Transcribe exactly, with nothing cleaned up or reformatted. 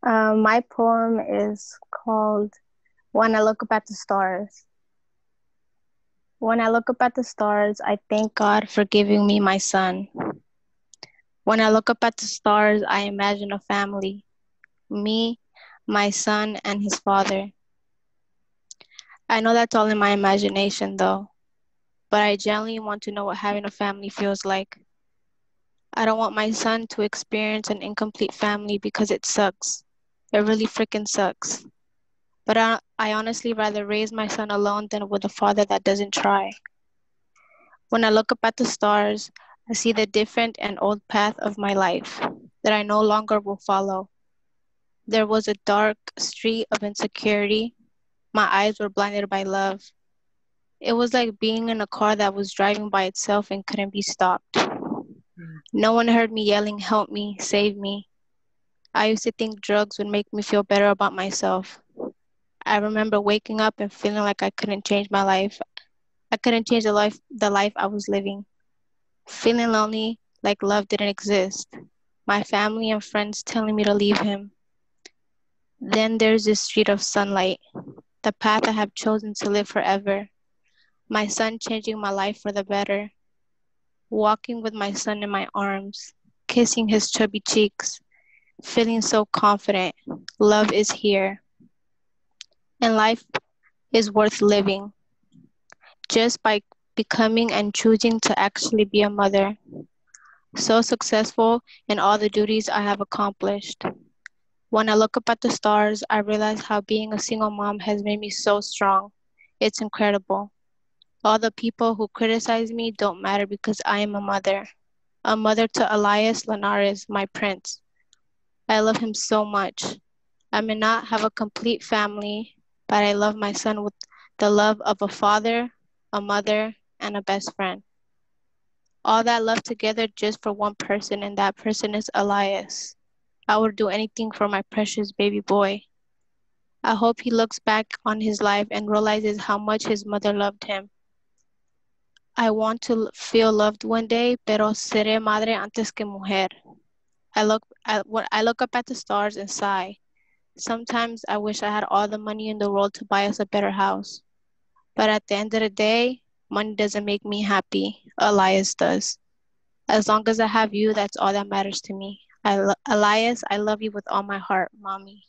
Um, my poem is called When I Look Up at the Stars. When I look up at the stars, I thank God for giving me my son. When I look up at the stars, I imagine a family, me, my son, and his father. I know that's all in my imagination, though, but I genuinely want to know what having a family feels like. I don't want my son to experience an incomplete family because it sucks. It really freaking sucks. But I, I honestly rather raise my son alone than with a father that doesn't try. When I look up at the stars, I see the different and old path of my life that I no longer will follow. There was a dark street of insecurity. My eyes were blinded by love. It was like being in a car that was driving by itself and couldn't be stopped. No one heard me yelling, "Help me, save me." I used to think drugs would make me feel better about myself. I remember waking up and feeling like I couldn't change my life. I couldn't change the life the life I was living. Feeling lonely, like love didn't exist. My family and friends telling me to leave him. Then there's this street of sunlight, the path I have chosen to live forever. My son changing my life for the better. Walking with my son in my arms, kissing his chubby cheeks, feeling so confident. Love is here, and life is worth living just by becoming and choosing to actually be a mother. So successful in all the duties I have accomplished. When I look up at the stars, I realize how being a single mom has made me so strong. It's incredible. All the people who criticize me don't matter because I am a mother. A mother to Elias Linares, my prince. I love him so much. I may not have a complete family, but I love my son with the love of a father, a mother, and a best friend. All that love together just for one person, and that person is Elias. I would do anything for my precious baby boy. I hope he looks back on his life and realizes how much his mother loved him. I want to feel loved one day, pero seré madre antes que mujer. I look at what I look up at the stars and sigh. Sometimes I wish I had all the money in the world to buy us a better house. But at the end of the day, money doesn't make me happy. Elias does. As long as I have you, that's all that matters to me. I lo- Elias, I love you with all my heart, mommy.